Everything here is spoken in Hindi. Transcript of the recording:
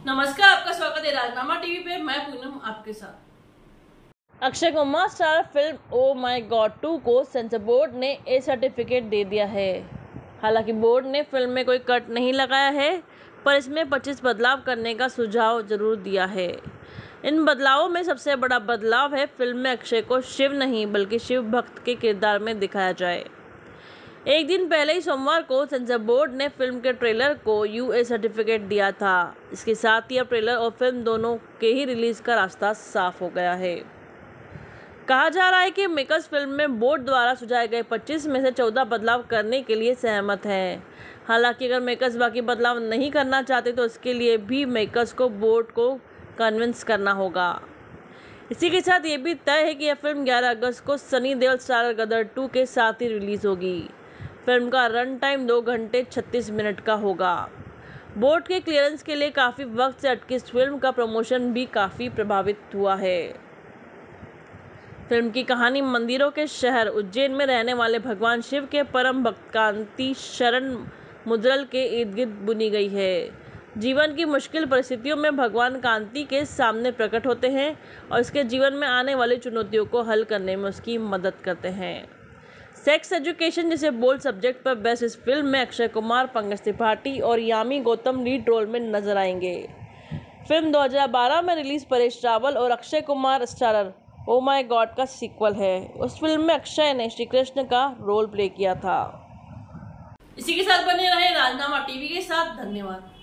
नमस्कार, आपका स्वागत है राजनामा टीवी पे। मैं पूनम आपके साथ। Akshay Kumar star film oh my god 2 को सेंसर बोर्ड ने ए सर्टिफिकेट दे दिया है। हालांकि बोर्ड ने फिल्म में कोई कट नहीं लगाया है, पर इसमें 25 बदलाव करने का सुझाव जरूर दिया है। इन बदलावों में सबसे बड़ा बदलाव है फिल्म में अक्षय को शिव नहीं बल्कि शिव भक्त के किरदार में दिखाया जाए। एक दिन पहले ही सोमवार को सेंसर बोर्ड ने फिल्म के ट्रेलर को यूए सर्टिफिकेट दिया था। इसके साथ ही अब ट्रेलर और फिल्म दोनों के ही रिलीज का रास्ता साफ हो गया है। कहा जा रहा है कि मेकर्स फिल्म में बोर्ड द्वारा सुझाए गए 25 में से 14 बदलाव करने के लिए सहमत हैं। हालांकि अगर मेकर्स बाकी बदलाव नहीं करना चाहते तो इसके लिए भी मेकर्स को बोर्ड को कन्विंस करना होगा। इसी के साथ ये भी तय है कि यह फिल्म 11 अगस्त को सनी देओल स्टारर गदर 2 के साथ ही रिलीज होगी। फिल्म का रन टाइम 2 घंटे 36 मिनट का होगा। बोर्ड के क्लियरेंस के लिए काफ़ी वक्त से अटकी इस फिल्म का प्रमोशन भी काफ़ी प्रभावित हुआ है। फिल्म की कहानी मंदिरों के शहर उज्जैन में रहने वाले भगवान शिव के परम भक्त कांति शरण मुद्रल के इर्द गिर्द बुनी गई है। जीवन की मुश्किल परिस्थितियों में भगवान कांति के सामने प्रकट होते हैं और इसके जीवन में आने वाली चुनौतियों को हल करने में उसकी मदद करते हैं। सेक्स एजुकेशन जैसे बोल्ड सब्जेक्ट पर बेस्ड इस फिल्म में अक्षय कुमार, पंकज त्रिपाठी और यामी गौतम लीड रोल में नजर आएंगे। फिल्म 2012 में रिलीज परेश रावल और Akshay Kumar starrer oh my god का सीक्वल है। उस फिल्म में अक्षय ने श्री कृष्ण का रोल प्ले किया था। इसी के साथ बने रहे राजनामा टीवी के साथ। धन्यवाद।